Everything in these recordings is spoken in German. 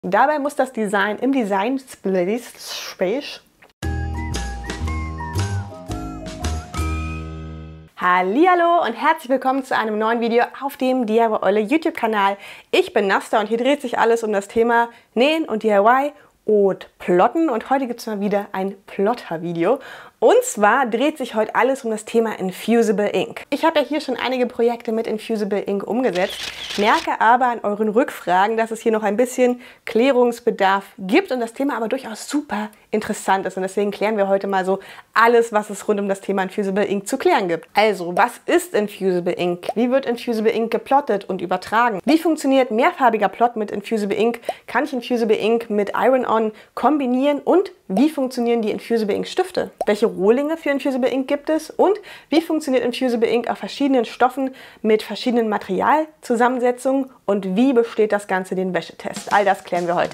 Dabei muss das Design im Design Space. Hallihallo und herzlich willkommen zu einem neuen Video auf dem DIY Eule YouTube-Kanal. Ich bin Nasta und hier dreht sich alles um das Thema Nähen und DIY und Plotten. Und heute gibt es mal wieder ein Plotter-Video. Und zwar dreht sich heute alles um das Thema Infusible Ink. Ich habe ja hier schon einige Projekte mit Infusible Ink umgesetzt, merke aber an euren Rückfragen, dass es hier noch ein bisschen Klärungsbedarf gibt und das Thema aber durchaus super interessant ist. Und deswegen klären wir heute mal so alles, was es rund um das Thema Infusible Ink zu klären gibt. Also, was ist Infusible Ink? Wie wird Infusible Ink geplottet und übertragen? Wie funktioniert mehrfarbiger Plot mit Infusible Ink? Kann ich Infusible Ink mit Iron-On kombinieren? Und wie funktionieren die Infusible Ink Stifte? Welche Rohlinge für Infusible Ink gibt es? Und wie funktioniert Infusible Ink auf verschiedenen Stoffen mit verschiedenen Materialzusammensetzungen? Und wie besteht das Ganze den Wäschetest? All das klären wir heute.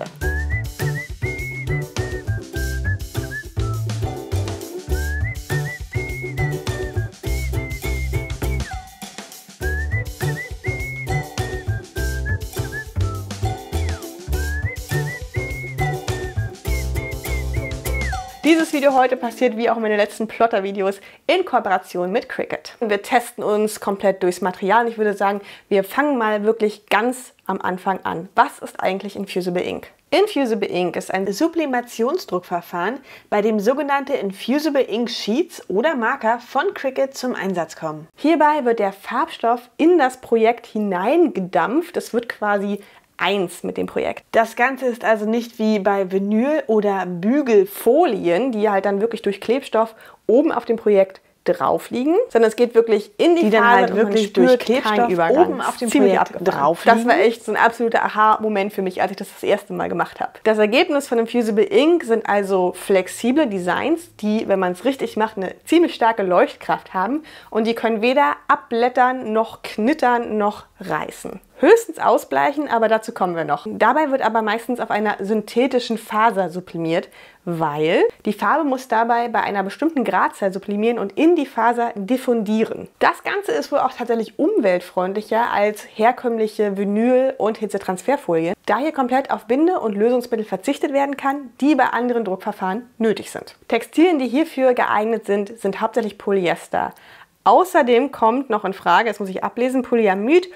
Dieses Video heute passiert wie auch meine letzten Plotter-Videos in Kooperation mit Cricut. Wir testen uns komplett durchs Material und ich würde sagen, wir fangen mal wirklich ganz am Anfang an. Was ist eigentlich Infusible Ink? Infusible Ink ist ein Sublimationsdruckverfahren, bei dem sogenannte Infusible Ink Sheets oder Marker von Cricut zum Einsatz kommen. Hierbei wird der Farbstoff in das Projekt hineingedampft. Es wird quasi eins mit dem Projekt. Das Ganze ist also nicht wie bei Vinyl oder Bügelfolien, die halt dann wirklich durch Klebstoff oben auf dem Projekt drauf liegen, sondern es geht wirklich in die dann Farbe halt wirklich durch Klebstoff oben auf dem Projekt drauf liegen. Das war echt so ein absoluter Aha-Moment für mich, als ich das erste Mal gemacht habe. Das Ergebnis von Infusible Ink sind also flexible Designs, die, wenn man es richtig macht, eine ziemlich starke Leuchtkraft haben und die können weder abblättern, noch knittern, noch reißen. Höchstens ausbleichen, aber dazu kommen wir noch. Dabei wird aber meistens auf einer synthetischen Faser sublimiert, weil die Farbe muss dabei bei einer bestimmten Gradzahl sublimieren und in die Faser diffundieren. Das Ganze ist wohl auch tatsächlich umweltfreundlicher als herkömmliche Vinyl- und Hitzetransferfolien, da hier komplett auf Binde- und Lösungsmittel verzichtet werden kann, die bei anderen Druckverfahren nötig sind. Textilien, die hierfür geeignet sind, sind hauptsächlich Polyester. Außerdem kommt noch in Frage, jetzt muss ich ablesen, Polyamid,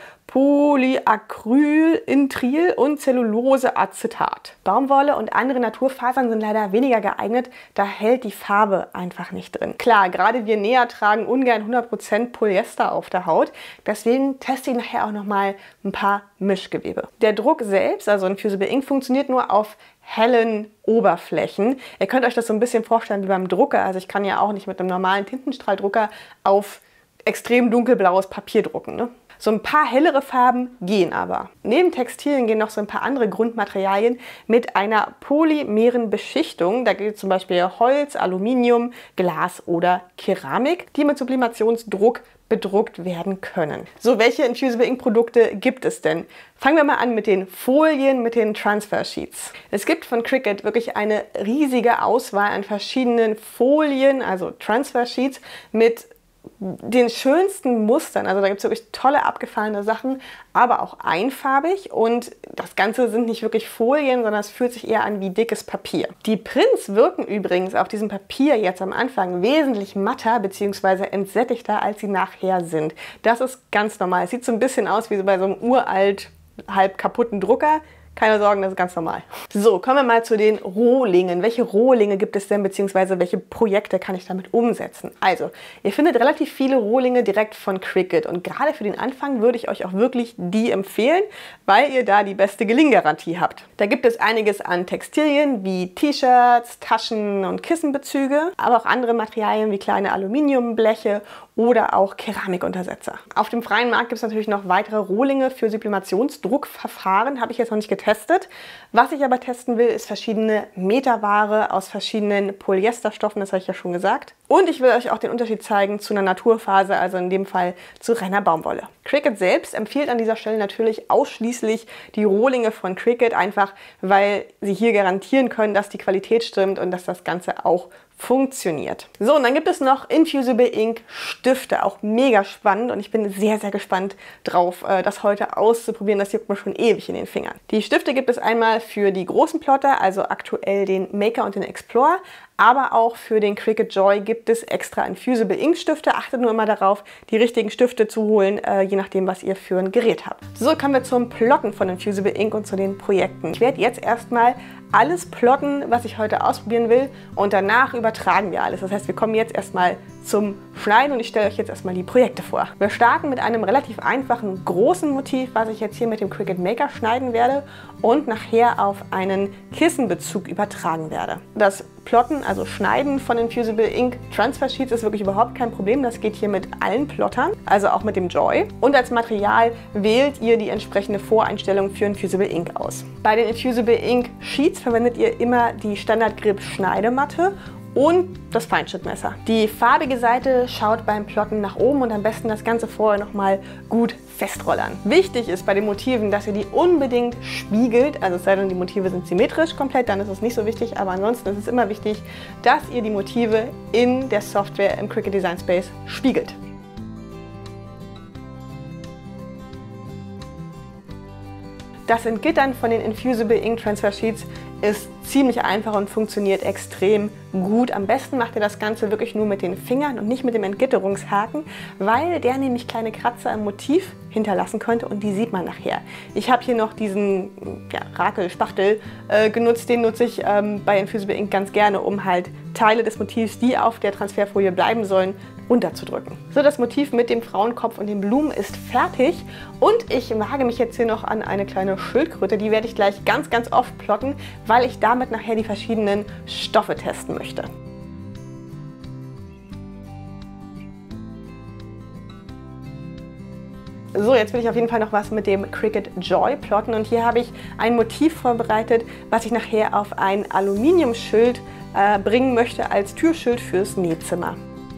Polyacrylintril und Zelluloseacetat. Baumwolle und andere Naturfasern sind leider weniger geeignet, da hält die Farbe einfach nicht drin. Klar, gerade wir Näher tragen ungern 100% Polyester auf der Haut, deswegen teste ich nachher auch nochmal ein paar Mischgewebe. Der Druck selbst, also Infusible Ink, funktioniert nur auf hellen Oberflächen. Ihr könnt euch das so ein bisschen vorstellen wie beim Drucker. Also ich kann ja auch nicht mit einem normalen Tintenstrahldrucker auf extrem dunkelblaues Papier drucken, ne? So ein paar hellere Farben gehen aber. Neben Textilien gehen noch so ein paar andere Grundmaterialien mit einer polymeren Beschichtung. Da geht zum Beispiel Holz, Aluminium, Glas oder Keramik, die mit Sublimationsdruck bedruckt werden können. So, welche Infusible Ink Produkte gibt es denn? Fangen wir mal an mit den Folien, mit den Transfer Sheets. Es gibt von Cricut wirklich eine riesige Auswahl an verschiedenen Folien, also Transfer Sheets mit den schönsten Mustern. Also da gibt es wirklich tolle abgefahrene Sachen, aber auch einfarbig und das Ganze sind nicht wirklich Folien, sondern es fühlt sich eher an wie dickes Papier. Die Prints wirken übrigens auf diesem Papier jetzt am Anfang wesentlich matter bzw. entsättigter, als sie nachher sind. Das ist ganz normal. Es sieht so ein bisschen aus wie so bei so einem uralt, halb kaputten Drucker. Keine Sorgen, das ist ganz normal. So, kommen wir mal zu den Rohlingen. Welche Rohlinge gibt es denn, beziehungsweise welche Projekte kann ich damit umsetzen? Also, ihr findet relativ viele Rohlinge direkt von Cricut und gerade für den Anfang würde ich euch auch wirklich die empfehlen, weil ihr da die beste Gelinggarantie habt. Da gibt es einiges an Textilien wie T-Shirts, Taschen und Kissenbezüge, aber auch andere Materialien wie kleine Aluminiumbleche oder auch Keramikuntersetzer. Auf dem freien Markt gibt es natürlich noch weitere Rohlinge für Sublimationsdruckverfahren, habe ich jetzt noch nicht getestet. Was ich aber testen will, ist verschiedene Meterware aus verschiedenen Polyesterstoffen, das habe ich ja schon gesagt. Und ich will euch auch den Unterschied zeigen zu einer Naturfaser, also in dem Fall zu reiner Baumwolle. Cricut selbst empfiehlt an dieser Stelle natürlich ausschließlich die Rohlinge von Cricut, einfach weil sie hier garantieren können, dass die Qualität stimmt und dass das Ganze auch funktioniert. So, und dann gibt es noch Infusible Ink Stifte, auch mega spannend und ich bin sehr, sehr gespannt drauf, das heute auszuprobieren. Das juckt mir schon ewig in den Fingern. Die Stifte gibt es einmal für die großen Plotter, also aktuell den Maker und den Explorer, aber auch für den Cricut Joy gibt es extra Infusible Ink Stifte. Achtet nur immer darauf, die richtigen Stifte zu holen, je nachdem, was ihr für ein Gerät habt. So, kommen wir zum Plotten von Infusible Ink und zu den Projekten. Ich werde jetzt erstmal alles plotten, was ich heute ausprobieren will und danach übertragen wir alles. Das heißt, wir kommen jetzt erstmal zum Schneiden und ich stelle euch jetzt erstmal die Projekte vor. Wir starten mit einem relativ einfachen, großen Motiv, was ich jetzt hier mit dem Cricut Maker schneiden werde und nachher auf einen Kissenbezug übertragen werde. Das Plotten, also Schneiden von Infusible Ink Transfer Sheets ist wirklich überhaupt kein Problem. Das geht hier mit allen Plottern, also auch mit dem Joy. Und als Material wählt ihr die entsprechende Voreinstellung für Infusible Ink aus. Bei den Infusible Ink Sheets verwendet ihr immer die Standard Grip Schneidematte und das Feinschnittmesser. Die farbige Seite schaut beim Plotten nach oben und am besten das Ganze vorher nochmal gut festrollern. Wichtig ist bei den Motiven, dass ihr die unbedingt spiegelt, also es sei denn, die Motive sind symmetrisch komplett, dann ist es nicht so wichtig, aber ansonsten ist es immer wichtig, dass ihr die Motive in der Software im Cricut Design Space spiegelt. Das Entgittern von den Infusible Ink Transfer Sheets ist ziemlich einfach und funktioniert extrem gut. Am besten macht ihr das Ganze wirklich nur mit den Fingern und nicht mit dem Entgitterungshaken, weil der nämlich kleine Kratzer im Motiv hinterlassen könnte und die sieht man nachher. Ich habe hier noch diesen Rakel-Spachtel genutzt, den nutze ich bei Infusible Ink ganz gerne, um halt Teile des Motivs, die auf der Transferfolie bleiben sollen, runterzudrücken. So, das Motiv mit dem Frauenkopf und den Blumen ist fertig und ich wage mich jetzt hier noch an eine kleine Schildkröte. Die werde ich gleich ganz, ganz oft plotten, weil ich damit nachher die verschiedenen Stoffe testen möchte. So, jetzt will ich auf jeden Fall noch was mit dem Cricut Joy plotten und hier habe ich ein Motiv vorbereitet, was ich nachher auf ein Aluminiumschild bringen möchte als Türschild fürs Nähzimmer.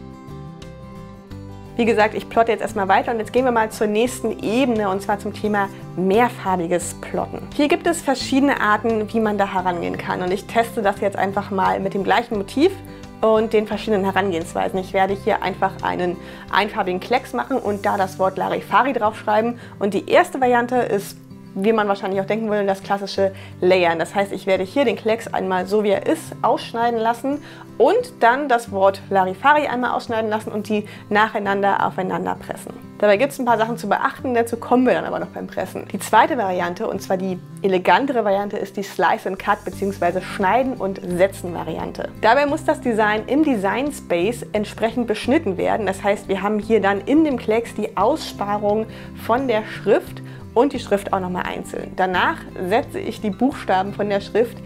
Wie gesagt, ich plotte jetzt erstmal weiter und jetzt gehen wir mal zur nächsten Ebene und zwar zum Thema mehrfarbiges Plotten. Hier gibt es verschiedene Arten, wie man da herangehen kann und ich teste das jetzt einfach mal mit dem gleichen Motiv und den verschiedenen Herangehensweisen. Ich werde hier einfach einen einfarbigen Klecks machen und da das Wort Larifari draufschreiben und die erste Variante ist, wie man wahrscheinlich auch denken würde, das klassische Layern. Das heißt, ich werde hier den Klecks einmal so wie er ist ausschneiden lassen und dann das Wort Larifari einmal ausschneiden lassen und die nacheinander aufeinander pressen. Dabei gibt es ein paar Sachen zu beachten, dazu kommen wir dann aber noch beim Pressen. Die zweite Variante, und zwar die elegantere Variante, ist die Slice and Cut bzw. Schneiden und Setzen Variante. Dabei muss das Design im Design Space entsprechend beschnitten werden. Das heißt, wir haben hier dann in dem Klecks die Aussparung von der Schrift und die Schrift auch nochmal einzeln. Danach setze ich die Buchstaben von der Schrift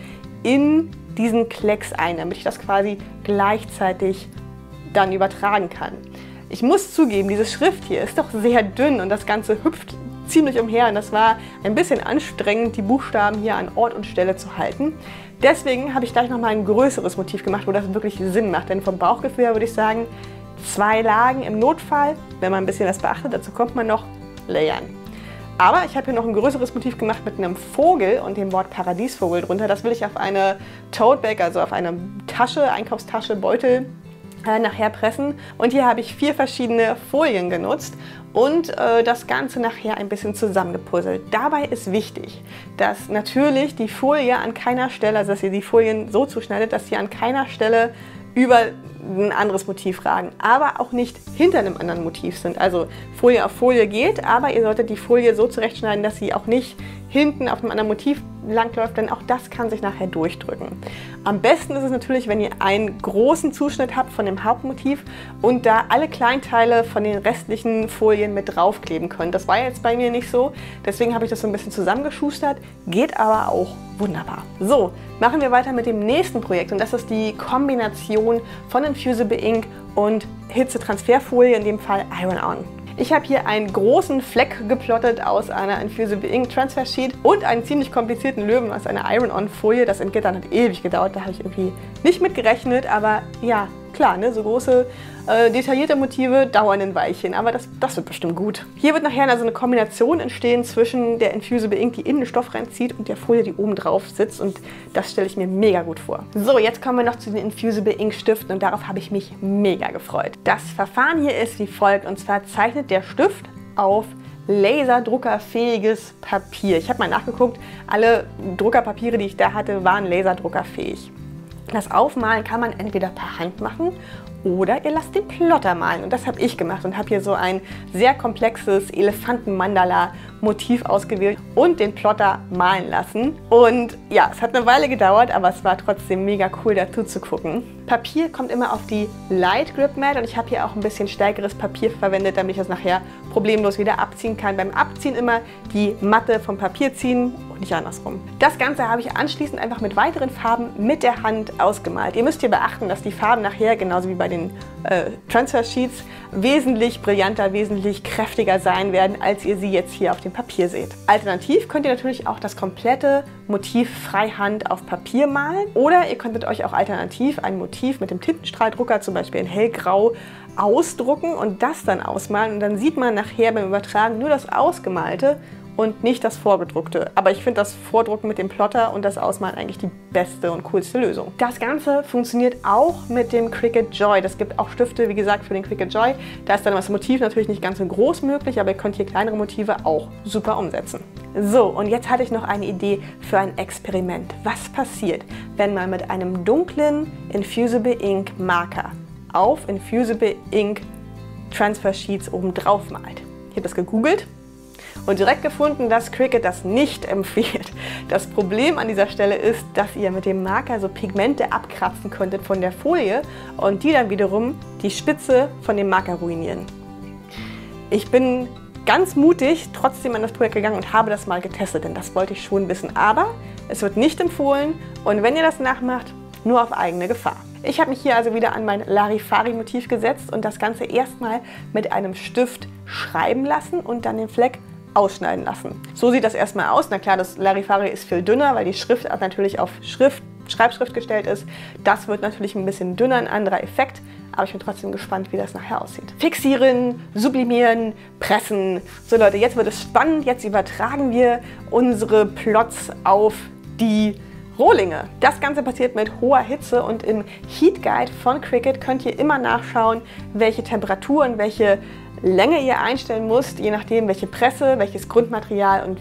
in diesen Klecks ein, damit ich das quasi gleichzeitig dann übertragen kann. Ich muss zugeben, diese Schrift hier ist doch sehr dünn und das Ganze hüpft ziemlich umher und das war ein bisschen anstrengend, die Buchstaben hier an Ort und Stelle zu halten. Deswegen habe ich gleich nochmal ein größeres Motiv gemacht, wo das wirklich Sinn macht, denn vom Bauchgefühl her würde ich sagen, 2 Lagen im Notfall, wenn man ein bisschen was beachtet, dazu kommt man noch Layern. Aber ich habe hier noch ein größeres Motiv gemacht mit einem Vogel und dem Wort Paradiesvogel drunter. Das will ich auf eine Tote Bag, also auf eine Tasche, Einkaufstasche, Beutel nachher pressen. Und hier habe ich 4 verschiedene Folien genutzt und das Ganze nachher ein bisschen zusammengepuzzelt. Dabei ist wichtig, dass natürlich die Folie an keiner Stelle, also dass ihr die Folien so zuschneidet, dass sie an keiner Stelle über ein anderes Motiv ragen, aber auch nicht hinter einem anderen Motiv sind. Also Folie auf Folie geht, aber ihr solltet die Folie so zurechtschneiden, dass sie auch nicht hinten auf einem anderen Motiv langläuft, denn auch das kann sich nachher durchdrücken. Am besten ist es natürlich, wenn ihr einen großen Zuschnitt habt von dem Hauptmotiv und da alle Kleinteile von den restlichen Folien mit draufkleben könnt. Das war jetzt bei mir nicht so, deswegen habe ich das so ein bisschen zusammengeschustert, geht aber auch wunderbar. So, machen wir weiter mit dem nächsten Projekt und das ist die Kombination von Infusible Ink und Hitzetransferfolie, in dem Fall Iron-On. Ich habe hier einen großen Fleck geplottet aus einer Infusible Ink Transfer Sheet und einen ziemlich komplizierten Löwen aus einer Iron-On Folie. Das Entgittern hat ewig gedauert, da habe ich irgendwie nicht mit gerechnet, aber ja, Klar, ne, so große, detaillierte Motive dauern ein Weilchen, aber das wird bestimmt gut. Hier wird nachher also eine Kombination entstehen zwischen der Infusible Ink, die in den Stoff reinzieht, und der Folie, die oben drauf sitzt, und das stelle ich mir mega gut vor. So, jetzt kommen wir noch zu den Infusible Ink Stiften, und darauf habe ich mich mega gefreut. Das Verfahren hier ist wie folgt, und zwar zeichnet der Stift auf laserdruckerfähiges Papier. Ich habe mal nachgeguckt, alle Druckerpapiere, die ich da hatte, waren laserdruckerfähig. Das Aufmalen kann man entweder per Hand machen oder ihr lasst den Plotter malen. Und das habe ich gemacht und habe hier so ein sehr komplexes Elefanten-Mandala-Motiv ausgewählt und den Plotter malen lassen. Und ja, es hat eine Weile gedauert, aber es war trotzdem mega cool dazu zu gucken. Papier kommt immer auf die Light Grip Mat, und ich habe hier auch ein bisschen stärkeres Papier verwendet, damit ich das nachher problemlos wieder abziehen kann. Beim Abziehen immer die Matte vom Papier ziehen und nicht andersrum. Das Ganze habe ich anschließend einfach mit weiteren Farben mit der Hand ausgemalt. Ihr müsst hier beachten, dass die Farben nachher, genauso wie bei den Transfer Sheets, wesentlich brillanter, wesentlich kräftiger sein werden, als ihr sie jetzt hier auf dem Papier seht. Alternativ könnt ihr natürlich auch das komplette Motiv freihand auf Papier malen, oder ihr könntet euch auch alternativ ein Motiv mit dem Tintenstrahldrucker, zum Beispiel in hellgrau, ausdrucken und das dann ausmalen, und dann sieht man nachher beim Übertragen nur das Ausgemalte und nicht das Vorgedruckte. Aber ich finde das Vordrucken mit dem Plotter und das Ausmalen eigentlich die beste und coolste Lösung. Das Ganze funktioniert auch mit dem Cricut Joy. Das gibt auch Stifte, wie gesagt, für den Cricut Joy. Da ist dann das Motiv natürlich nicht ganz so groß möglich, aber ihr könnt hier kleinere Motive auch super umsetzen. So, und jetzt hatte ich noch eine Idee für ein Experiment. Was passiert, wenn man mit einem dunklen Infusible Ink Marker auf Infusible Ink Transfer Sheets oben drauf malt? Ich habe das gegoogelt und direkt gefunden, dass Cricut das nicht empfiehlt. Das Problem an dieser Stelle ist, dass ihr mit dem Marker so Pigmente abkratzen könntet von der Folie und die dann wiederum die Spitze von dem Marker ruinieren. Ich bin ganz mutig trotzdem an das Projekt gegangen und habe das mal getestet, denn das wollte ich schon wissen. Aber es wird nicht empfohlen, und wenn ihr das nachmacht, nur auf eigene Gefahr. Ich habe mich hier also wieder an mein Larifari-Motiv gesetzt und das Ganze erstmal mit einem Stift schreiben lassen und dann den Fleck ausschneiden lassen. So sieht das erstmal aus. Na klar, das Larifari ist viel dünner, weil die Schriftart natürlich auf Schreibschrift gestellt ist. Das wird natürlich ein bisschen dünner, ein anderer Effekt. Aber ich bin trotzdem gespannt, wie das nachher aussieht. Fixieren, sublimieren, pressen. So Leute, jetzt wird es spannend. Jetzt übertragen wir unsere Plots auf die Rohlinge. Das Ganze passiert mit hoher Hitze, und im Heat Guide von Cricut könnt ihr immer nachschauen, welche Temperatur und welche Länge ihr einstellen müsst, je nachdem welche Presse, welches Grundmaterial und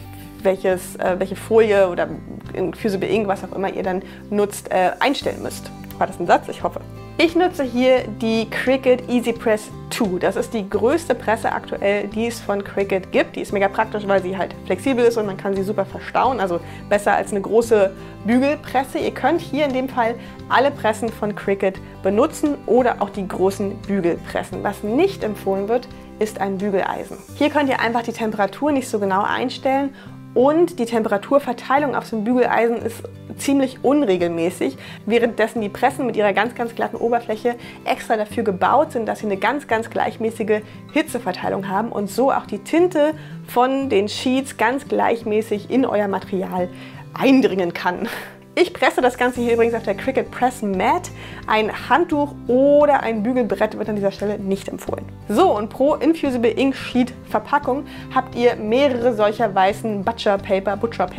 welche Folie oder Infusible Ink, was auch immer ihr dann nutzt, einstellen müsst. War das ein Satz? Ich hoffe. Ich nutze hier die Cricut EasyPress 2. Das ist die größte Presse aktuell, die es von Cricut gibt. Die ist mega praktisch, weil sie halt flexibel ist und man kann sie super verstauen. Also besser als eine große Bügelpresse. Ihr könnt hier in dem Fall alle Pressen von Cricut benutzen oder auch die großen Bügelpressen. Was nicht empfohlen wird, ist ein Bügeleisen. Hier könnt ihr einfach die Temperatur nicht so genau einstellen. Und die Temperaturverteilung auf dem Bügeleisen ist ziemlich unregelmäßig, währenddessen die Pressen mit ihrer ganz glatten Oberfläche extra dafür gebaut sind, dass sie eine ganz gleichmäßige Hitzeverteilung haben und so auch die Tinte von den Sheets ganz gleichmäßig in euer Material eindringen kann. Ich presse das Ganze hier übrigens auf der Cricut Press Mat. Ein Handtuch oder ein Bügelbrett wird an dieser Stelle nicht empfohlen. So, und pro Infusible Ink Sheet Verpackung habt ihr mehrere solcher weißen Butcher Paper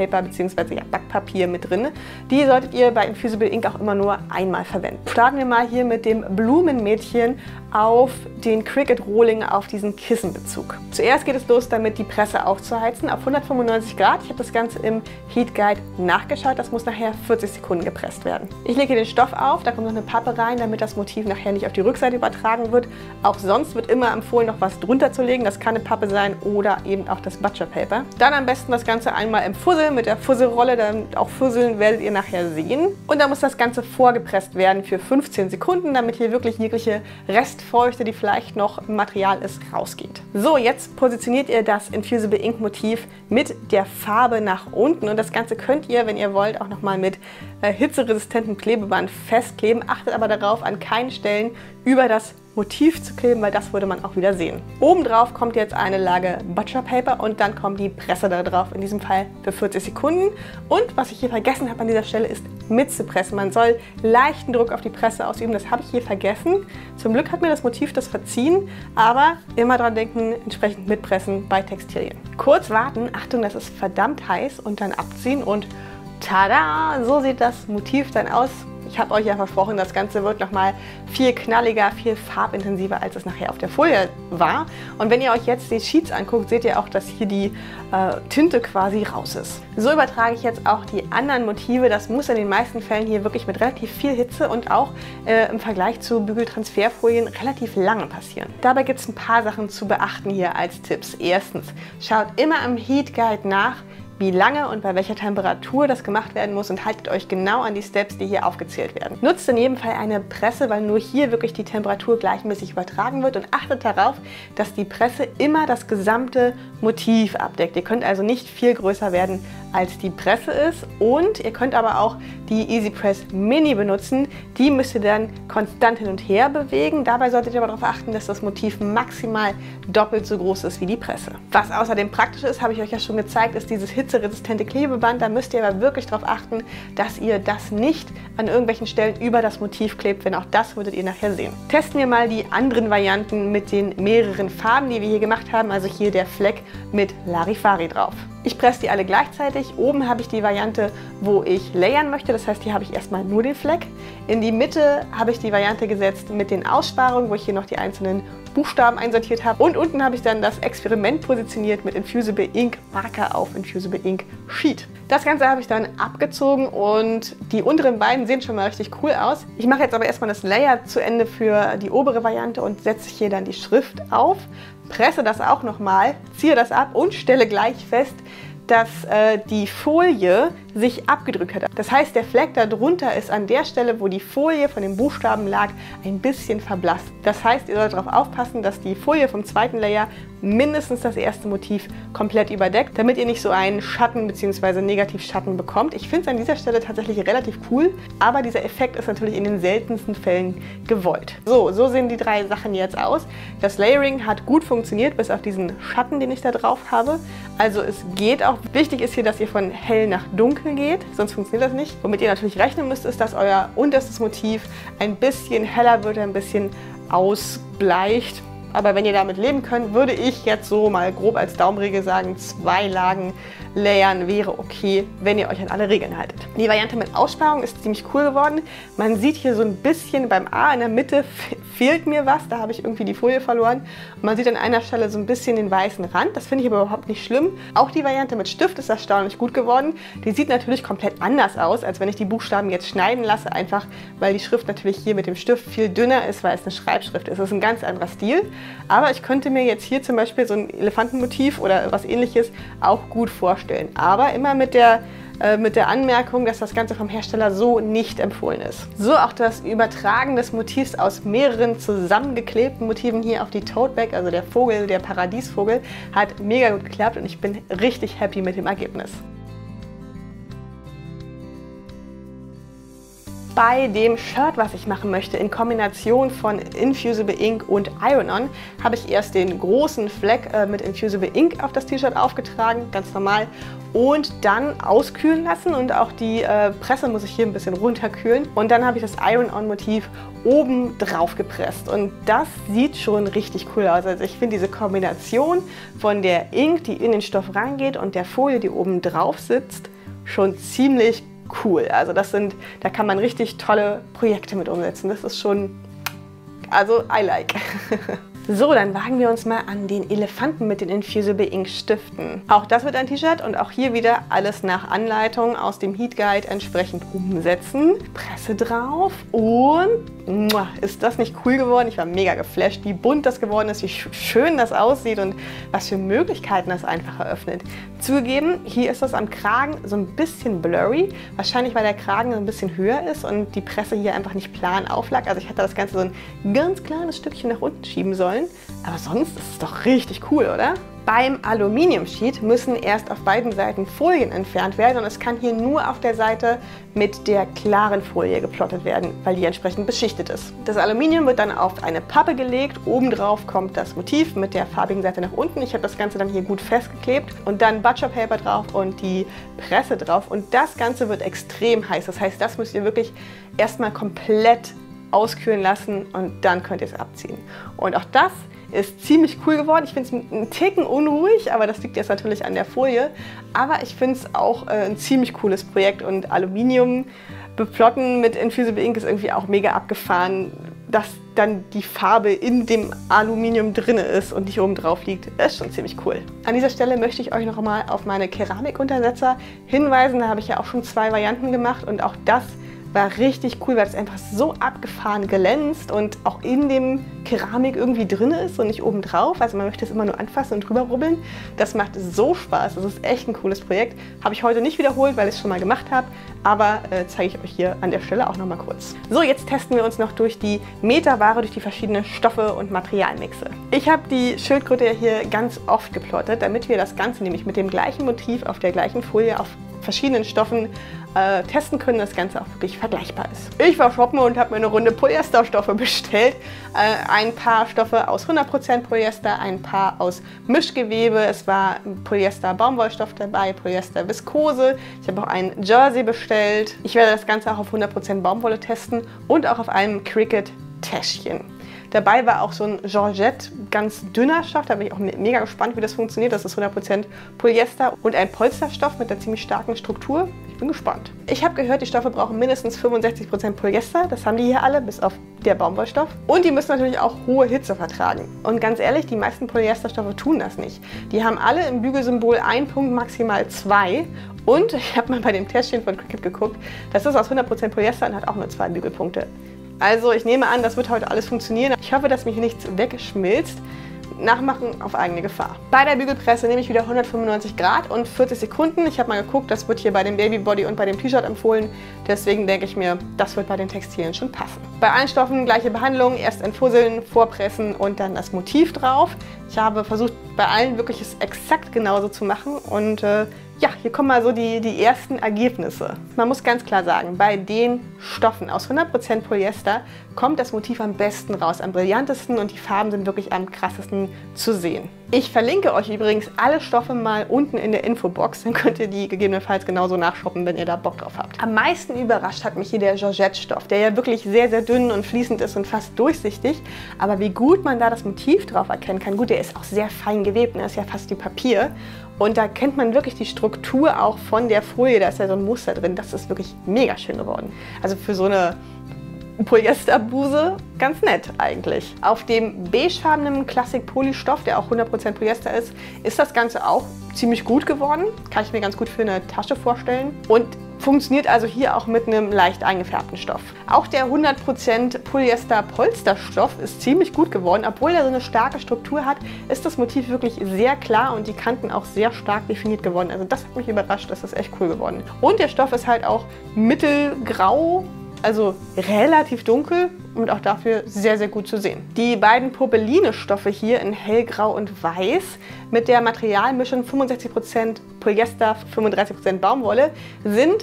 bzw. ja, Backpapier mit drin. Die solltet ihr bei Infusible Ink auch immer nur einmal verwenden. Starten wir mal hier mit dem Blumenmädchen auf den Cricut Rohling auf diesen Kissenbezug. Zuerst geht es los damit, die Presse aufzuheizen auf 195 Grad. Ich habe das Ganze im Heat Guide nachgeschaut. Das muss nachher 40 Sekunden gepresst werden. Ich lege den Stoff auf, da kommt noch eine Pappe rein, damit das Motiv nachher nicht auf die Rückseite übertragen wird. Auch sonst wird immer empfohlen, noch was drunter zu legen. Das kann eine Pappe sein oder eben auch das Butcher Paper. Dann am besten das Ganze einmal im Fussel mit der Fusselrolle, dann auch fusseln werdet ihr nachher sehen. Und dann muss das Ganze vorgepresst werden für 15 Sekunden, damit hier wirklich jegliche Restfeuchte, die vielleicht noch im Material ist, rausgeht. So, jetzt positioniert ihr das Infusible Ink Motiv mit der Farbe nach unten, und das Ganze könnt ihr, wenn ihr wollt, auch nochmal mit hitzeresistenten Klebeband festkleben. Achtet aber darauf, an keinen Stellen über das Motiv zu kleben, weil das würde man auch wieder sehen. Obendrauf kommt jetzt eine Lage Butcher Paper und dann kommt die Presse da drauf, in diesem Fall für 40 Sekunden. Und was ich hier vergessen habe an dieser Stelle ist mitzupressen. Man soll leichten Druck auf die Presse ausüben, das habe ich hier vergessen. Zum Glück hat mir das Motiv das verziehen, aber immer dran denken, entsprechend mitpressen bei Textilien. Kurz warten, Achtung, das ist verdammt heiß und dann abziehen und tada, so sieht das Motiv dann aus. Ich habe euch ja versprochen, das Ganze wird nochmal viel knalliger, viel farbintensiver, als es nachher auf der Folie war. Und wenn ihr euch jetzt die Sheets anguckt, seht ihr auch, dass hier die Tinte quasi raus ist. So übertrage ich jetzt auch die anderen Motive. Das muss in den meisten Fällen hier wirklich mit relativ viel Hitze und auch im Vergleich zu Bügeltransferfolien relativ lange passieren. Dabei gibt es ein paar Sachen zu beachten hier als Tipps. Erstens, schaut immer im Heat Guide nach, wie lange und bei welcher Temperatur das gemacht werden muss und haltet euch genau an die Steps, die hier aufgezählt werden. Nutzt in jedem Fall eine Presse, weil nur hier wirklich die Temperatur gleichmäßig übertragen wird und achtet darauf, dass die Presse immer das gesamte Motiv abdeckt. Ihr könnt also nicht viel größer werden, als die Presse ist und ihr könnt aber auch die Easy Press Mini benutzen. Die müsst ihr dann konstant hin und her bewegen. Dabei solltet ihr aber darauf achten, dass das Motiv maximal doppelt so groß ist wie die Presse. Was außerdem praktisch ist, habe ich euch ja schon gezeigt, ist dieses hitzeresistente Klebeband. Da müsst ihr aber wirklich darauf achten, dass ihr das nicht an irgendwelchen Stellen über das Motiv klebt, denn auch das würdet ihr nachher sehen. Testen wir mal die anderen Varianten mit den mehreren Farben, die wir hier gemacht haben. Also hier der Fleck mit Larifari drauf. Ich presse die alle gleichzeitig. Oben habe ich die Variante, wo ich layern möchte. Das heißt, hier habe ich erstmal nur den Fleck. In die Mitte habe ich die Variante gesetzt mit den Aussparungen, wo ich hier noch die einzelnen Buchstaben einsortiert habe. Und unten habe ich dann das Experiment positioniert mit Infusible Ink Marker auf Infusible Ink Sheet. Das Ganze habe ich dann abgezogen und die unteren beiden sehen schon mal richtig cool aus. Ich mache jetzt aber erstmal das Layer zu Ende für die obere Variante und setze hier dann die Schrift auf. Presse das auch nochmal, ziehe das ab und stelle gleich fest, dass die Folie sich abgedrückt hat. Das heißt, der Fleck darunter ist an der Stelle, wo die Folie von den Buchstaben lag, ein bisschen verblasst. Das heißt, ihr sollt darauf aufpassen, dass die Folie vom zweiten Layer mindestens das erste Motiv komplett überdeckt, damit ihr nicht so einen Schatten bzw. Negativschatten bekommt. Ich finde es an dieser Stelle tatsächlich relativ cool, aber dieser Effekt ist natürlich in den seltensten Fällen gewollt. So sehen die drei Sachen jetzt aus. Das Layering hat gut funktioniert, bis auf diesen Schatten, den ich da drauf habe. Also es geht auch. Wichtig ist hier, dass ihr von hell nach dunkel geht, sonst funktioniert das nicht. Womit ihr natürlich rechnen müsst, ist, dass euer unterstes Motiv ein bisschen heller wird, ein bisschen ausbleicht. Aber wenn ihr damit leben könnt, würde ich jetzt so mal grob als Daumenregel sagen, 2 Lagen layern wäre okay, wenn ihr euch an alle Regeln haltet. Die Variante mit Aussparung ist ziemlich cool geworden. Man sieht hier so ein bisschen beim A in der Mitte fehlt mir was, da habe ich irgendwie die Folie verloren. Und man sieht an einer Stelle so ein bisschen den weißen Rand, das finde ich aber überhaupt nicht schlimm. Auch die Variante mit Stift ist erstaunlich gut geworden. Die sieht natürlich komplett anders aus, als wenn ich die Buchstaben jetzt schneiden lasse, einfach weil die Schrift natürlich hier mit dem Stift viel dünner ist, weil es eine Schreibschrift ist. Das ist ein ganz anderer Stil. Aber ich könnte mir jetzt hier zum Beispiel so ein Elefantenmotiv oder was Ähnliches auch gut vorstellen. Aber immer mit der Anmerkung, dass das Ganze vom Hersteller so nicht empfohlen ist. So auch das Übertragen des Motivs aus mehreren zusammengeklebten Motiven hier auf die Tote Bag, also der Vogel, der Paradiesvogel, hat mega gut geklappt und ich bin richtig happy mit dem Ergebnis. Bei dem Shirt, was ich machen möchte, in Kombination von Infusible Ink und Iron-On, habe ich erst den großen Fleck mit Infusible Ink auf das T-Shirt aufgetragen, ganz normal, und dann auskühlen lassen und auch die Presse muss ich hier ein bisschen runterkühlen. Und dann habe ich das Iron-On-Motiv oben drauf gepresst und das sieht schon richtig cool aus. Also ich finde diese Kombination von der Ink, die in den Stoff reingeht, und der Folie, die oben drauf sitzt, schon ziemlich cool. Also da kann man richtig tolle Projekte mit umsetzen. Das ist schon, also I like. So, dann wagen wir uns mal an den Elefanten mit den Infusible Ink Stiften. Auch das wird ein T-Shirt und auch hier wieder alles nach Anleitung aus dem Heat Guide entsprechend umsetzen. Presse drauf und ist das nicht cool geworden? Ich war mega geflasht, wie bunt das geworden ist, wie schön das aussieht und was für Möglichkeiten das einfach eröffnet. Zugegeben, hier ist das am Kragen so ein bisschen blurry, wahrscheinlich weil der Kragen ein bisschen höher ist und die Presse hier einfach nicht plan auflag. Also ich hätte das Ganze so ein ganz kleines Stückchen nach unten schieben sollen, aber sonst ist es doch richtig cool, oder? Beim Aluminium Sheet müssen erst auf beiden Seiten Folien entfernt werden und es kann hier nur auf der Seite mit der klaren Folie geplottet werden, weil die entsprechend beschichtet ist. Das Aluminium wird dann auf eine Pappe gelegt, obendrauf kommt das Motiv mit der farbigen Seite nach unten. Ich habe das Ganze dann hier gut festgeklebt und dann Butcher Paper drauf und die Presse drauf und das Ganze wird extrem heiß. Das heißt, das müsst ihr wirklich erstmal komplett auskühlen lassen und dann könnt ihr es abziehen. Und auch das ist ziemlich cool geworden. Ich finde es einen Ticken unruhig, aber das liegt jetzt natürlich an der Folie. Aber ich finde es auch ein ziemlich cooles Projekt und Aluminium beplotten mit Infusible Ink ist irgendwie auch mega abgefahren, dass dann die Farbe in dem Aluminium drin ist und nicht oben drauf liegt. Das ist schon ziemlich cool. An dieser Stelle möchte ich euch noch mal auf meine Keramikuntersetzer hinweisen. Da habe ich ja auch schon 2 Varianten gemacht und auch das war richtig cool, weil es einfach so abgefahren glänzt und auch in dem Keramik irgendwie drin ist und nicht oben drauf. Also man möchte es immer nur anfassen und drüber rubbeln. Das macht so Spaß. Das ist echt ein cooles Projekt. Habe ich heute nicht wiederholt, weil ich es schon mal gemacht habe, aber zeige ich euch hier an der Stelle auch noch mal kurz. So, jetzt testen wir uns noch durch die Meterware, durch die verschiedenen Stoffe und Materialmixe. Ich habe die Schildkröte hier ganz oft geplottet, damit wir das Ganze nämlich mit dem gleichen Motiv auf der gleichen Folie auf verschiedenen Stoffen testen können, das Ganze auch wirklich vergleichbar ist. Ich war shoppen und habe mir eine Runde Polyesterstoffe bestellt. Ein paar Stoffe aus 100% Polyester, ein paar aus Mischgewebe. Es war Polyester Baumwollstoff dabei, Polyester Viskose. Ich habe auch ein Jersey bestellt. Ich werde das Ganze auch auf 100% Baumwolle testen und auch auf einem Cricut Täschchen. Dabei war auch so ein Georgette, ganz dünner Stoff, da bin ich auch mega gespannt, wie das funktioniert. Das ist 100% Polyester und ein Polsterstoff mit einer ziemlich starken Struktur. Ich bin gespannt. Ich habe gehört, die Stoffe brauchen mindestens 65% Polyester. Das haben die hier alle, bis auf der Baumwollstoff. Und die müssen natürlich auch hohe Hitze vertragen. Und ganz ehrlich, die meisten Polyesterstoffe tun das nicht. Die haben alle im Bügelsymbol 1 Punkt, maximal 2. Und ich habe mal bei dem Täschchen von Cricut geguckt, das ist aus 100% Polyester und hat auch nur 2 Bügelpunkte. Also ich nehme an, das wird heute alles funktionieren. Ich hoffe, dass mir hier nichts wegschmilzt. Nachmachen auf eigene Gefahr. Bei der Bügelpresse nehme ich wieder 195 Grad und 40 Sekunden. Ich habe mal geguckt, das wird hier bei dem Babybody und bei dem T-Shirt empfohlen. Deswegen denke ich mir, das wird bei den Textilien schon passen. Bei allen Stoffen gleiche Behandlung. Erst entfusseln, vorpressen und dann das Motiv drauf. Ich habe versucht, bei allen wirklich es exakt genauso zu machen und ja, hier kommen mal so die ersten Ergebnisse. Man muss ganz klar sagen, bei den Stoffen aus 100% Polyester kommt das Motiv am besten raus, am brillantesten und die Farben sind wirklich am krassesten zu sehen. Ich verlinke euch übrigens alle Stoffe mal unten in der Infobox, dann könnt ihr die gegebenenfalls genauso nachshoppen, wenn ihr da Bock drauf habt. Am meisten überrascht hat mich hier der Georgette-Stoff, der ja wirklich sehr, sehr dünn und fließend ist und fast durchsichtig. Aber wie gut man da das Motiv drauf erkennen kann, gut, der ist auch sehr fein gewebt, ne? Das ist ja fast wie Papier. Und da kennt man wirklich die Struktur auch von der Folie, da ist ja so ein Muster drin, das ist wirklich mega schön geworden. Also für so eine Polyesterbluse ganz nett eigentlich. Auf dem beigefarbenen Classic-Poly-Stoff, der auch 100% Polyester ist das Ganze auch ziemlich gut geworden. Kann ich mir ganz gut für eine Tasche vorstellen. Und funktioniert also hier auch mit einem leicht eingefärbten Stoff. Auch der 100% Polyester-Polsterstoff ist ziemlich gut geworden. Obwohl er so eine starke Struktur hat, ist das Motiv wirklich sehr klar und die Kanten auch sehr stark definiert geworden. Also das hat mich überrascht, das ist echt cool geworden. Und der Stoff ist halt auch mittelgrau, also relativ dunkel und auch dafür sehr, sehr gut zu sehen. Die beiden Popeline-Stoffe hier in hellgrau und weiß mit der Materialmischung 65% Polyester, 35% Baumwolle sind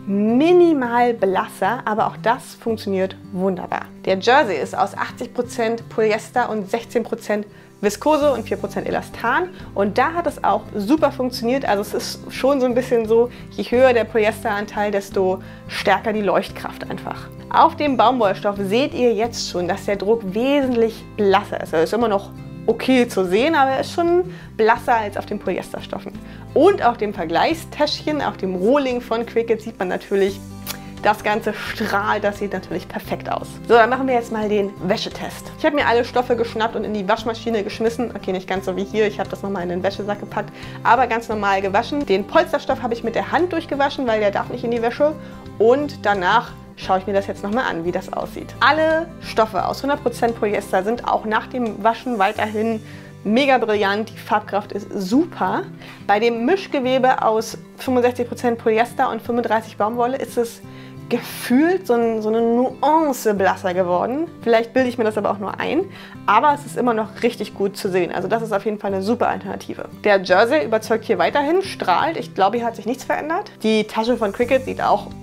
minimal blasser, aber auch das funktioniert wunderbar. Der Jersey ist aus 80% Polyester und 16% Viskose und 4% Elastan und da hat es auch super funktioniert. Also es ist schon so ein bisschen so, je höher der Polyesteranteil, desto stärker die Leuchtkraft einfach. Auf dem Baumwollstoff seht ihr jetzt schon, dass der Druck wesentlich blasser ist. Er ist immer noch okay zu sehen, aber er ist schon blasser als auf den Polyesterstoffen. Und auf dem Vergleichstäschchen, auf dem Rohling von Cricut sieht man natürlich, das Ganze strahlt, das sieht natürlich perfekt aus. So, dann machen wir jetzt mal den Wäschetest. Ich habe mir alle Stoffe geschnappt und in die Waschmaschine geschmissen. Okay, nicht ganz so wie hier, ich habe das nochmal in den Wäschesack gepackt, aber ganz normal gewaschen. Den Polsterstoff habe ich mit der Hand durchgewaschen, weil der darf nicht in die Wäsche. Und danach schaue ich mir das jetzt nochmal an, wie das aussieht. Alle Stoffe aus 100% Polyester sind auch nach dem Waschen weiterhin mega brillant, die Farbkraft ist super. Bei dem Mischgewebe aus 65% Polyester und 35% Baumwolle ist es gefühlt so eine Nuance blasser geworden. Vielleicht bilde ich mir das aber auch nur ein, aber es ist immer noch richtig gut zu sehen. Also das ist auf jeden Fall eine super Alternative. Der Jersey überzeugt hier weiterhin, strahlt. Ich glaube, hier hat sich nichts verändert. Die Tasche von Cricut sieht auch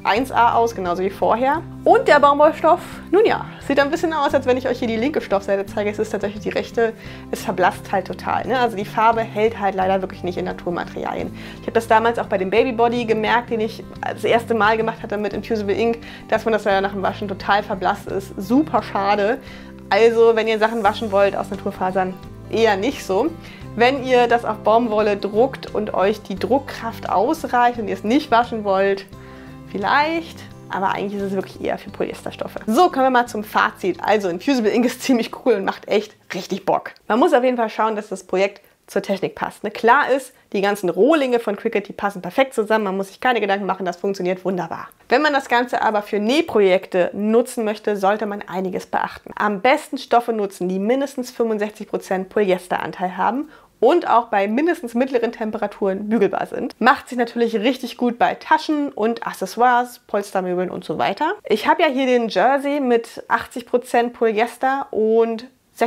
1A aus, genauso wie vorher. Und der Baumwollstoff, nun ja, sieht ein bisschen aus, als wenn ich euch hier die linke Stoffseite zeige. Es ist tatsächlich die rechte, es verblasst halt total. Ne? Also die Farbe hält halt leider wirklich nicht in Naturmaterialien. Ich habe das damals auch bei dem Babybody gemerkt, den ich das erste Mal gemacht hatte mit Infusible Ink, dass man das leider nach dem Waschen total verblasst ist. Super schade. Also wenn ihr Sachen waschen wollt aus Naturfasern, eher nicht so. Wenn ihr das auf Baumwolle druckt und euch die Druckkraft ausreicht und ihr es nicht waschen wollt, vielleicht, aber eigentlich ist es wirklich eher für Polyesterstoffe. So, kommen wir mal zum Fazit. Also Infusible Ink ist ziemlich cool und macht echt richtig Bock. Man muss auf jeden Fall schauen, dass das Projekt zur Technik passt. Ne? Klar ist, die ganzen Rohlinge von Cricut, die passen perfekt zusammen. Man muss sich keine Gedanken machen, das funktioniert wunderbar. Wenn man das Ganze aber für Nähprojekte nutzen möchte, sollte man einiges beachten. Am besten Stoffe nutzen, die mindestens 65% Polyesteranteil haben und auch bei mindestens mittleren Temperaturen bügelbar sind. Macht sich natürlich richtig gut bei Taschen und Accessoires, Polstermöbeln und so weiter. Ich habe ja hier den Jersey mit 80% Polyester und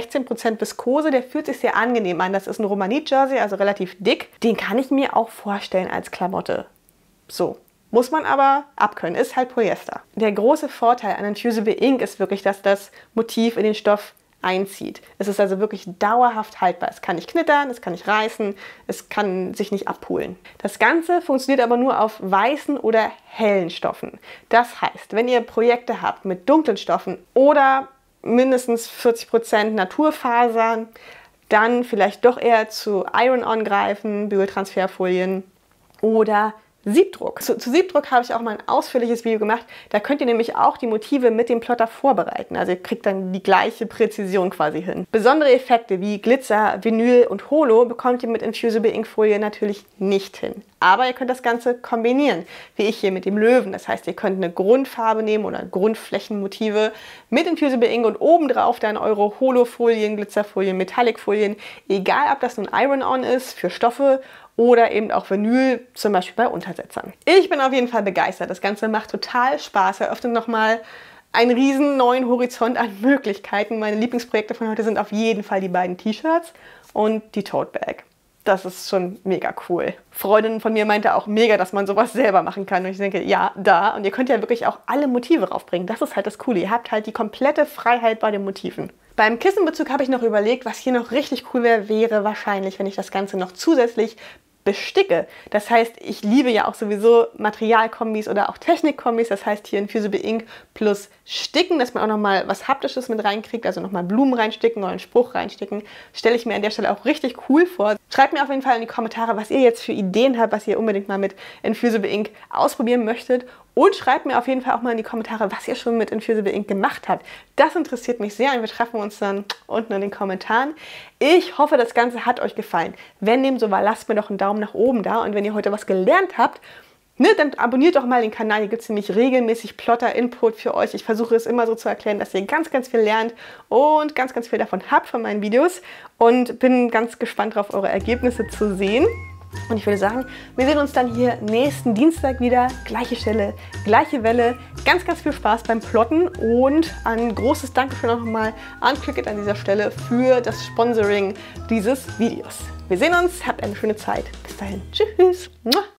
16% Viskose, der fühlt sich sehr angenehm an. Das ist ein Romanit-Jersey, also relativ dick. Den kann ich mir auch vorstellen als Klamotte. So. Muss man aber abkönnen, ist halt Polyester. Der große Vorteil an Infusible Ink ist wirklich, dass das Motiv in den Stoff einzieht. Es ist also wirklich dauerhaft haltbar. Es kann nicht knittern, es kann nicht reißen, es kann sich nicht abpulen. Das Ganze funktioniert aber nur auf weißen oder hellen Stoffen. Das heißt, wenn ihr Projekte habt mit dunklen Stoffen oder mindestens 40% Naturfasern, dann vielleicht doch eher zu Iron-On greifen, Bügeltransferfolien oder Siebdruck. Zu Siebdruck habe ich auch mal ein ausführliches Video gemacht. Da könnt ihr nämlich auch die Motive mit dem Plotter vorbereiten. Also ihr kriegt dann die gleiche Präzision quasi hin. Besondere Effekte wie Glitzer, Vinyl und Holo bekommt ihr mit Infusible Ink Folie natürlich nicht hin. Aber ihr könnt das Ganze kombinieren, wie ich hier mit dem Löwen. Das heißt, ihr könnt eine Grundfarbe nehmen oder Grundflächenmotive mit Infusible Ink und obendrauf dann eure Holo-Folien, Glitzerfolien, Metallic-Folien. Egal, ob das nun Iron-On ist für Stoffe oder eben auch Vinyl, zum Beispiel bei Untersetzern. Ich bin auf jeden Fall begeistert. Das Ganze macht total Spaß. Eröffnet nochmal einen riesen neuen Horizont an Möglichkeiten. Meine Lieblingsprojekte von heute sind auf jeden Fall die beiden T-Shirts und die Tote Bag. Das ist schon mega cool. Freundin von mir meinte auch mega, dass man sowas selber machen kann. Und ich denke, ja, da. Und ihr könnt ja wirklich auch alle Motive raufbringen. Das ist halt das Coole. Ihr habt halt die komplette Freiheit bei den Motiven. Beim Kissenbezug habe ich noch überlegt, was hier noch richtig cool wäre wahrscheinlich, wenn ich das Ganze noch zusätzlich besticke. Das heißt, ich liebe ja auch sowieso Materialkombis oder auch Technikkombis. Das heißt hier Infusible Ink plus Sticken, dass man auch nochmal was Haptisches mit reinkriegt, also nochmal Blumen reinsticken oder einen Spruch reinsticken. Stelle ich mir an der Stelle auch richtig cool vor. Schreibt mir auf jeden Fall in die Kommentare, was ihr jetzt für Ideen habt, was ihr unbedingt mal mit Infusible Ink ausprobieren möchtet. Und schreibt mir auf jeden Fall auch mal in die Kommentare, was ihr schon mit Infusible Ink gemacht habt. Das interessiert mich sehr und wir treffen uns dann unten in den Kommentaren. Ich hoffe, das Ganze hat euch gefallen. Wenn dem so war, lasst mir doch einen Daumen nach oben da. Und wenn ihr heute was gelernt habt, dann abonniert doch mal den Kanal. Hier gibt es nämlich regelmäßig Plotter-Input für euch. Ich versuche es immer so zu erklären, dass ihr ganz, ganz viel lernt und ganz, ganz viel davon habt von meinen Videos. Und bin ganz gespannt darauf, eure Ergebnisse zu sehen. Und ich würde sagen, wir sehen uns dann hier nächsten Dienstag wieder. Gleiche Stelle, gleiche Welle. Ganz, ganz viel Spaß beim Plotten und ein großes Dankeschön auch nochmal an Cricut an dieser Stelle für das Sponsoring dieses Videos. Wir sehen uns, habt eine schöne Zeit. Bis dahin, tschüss.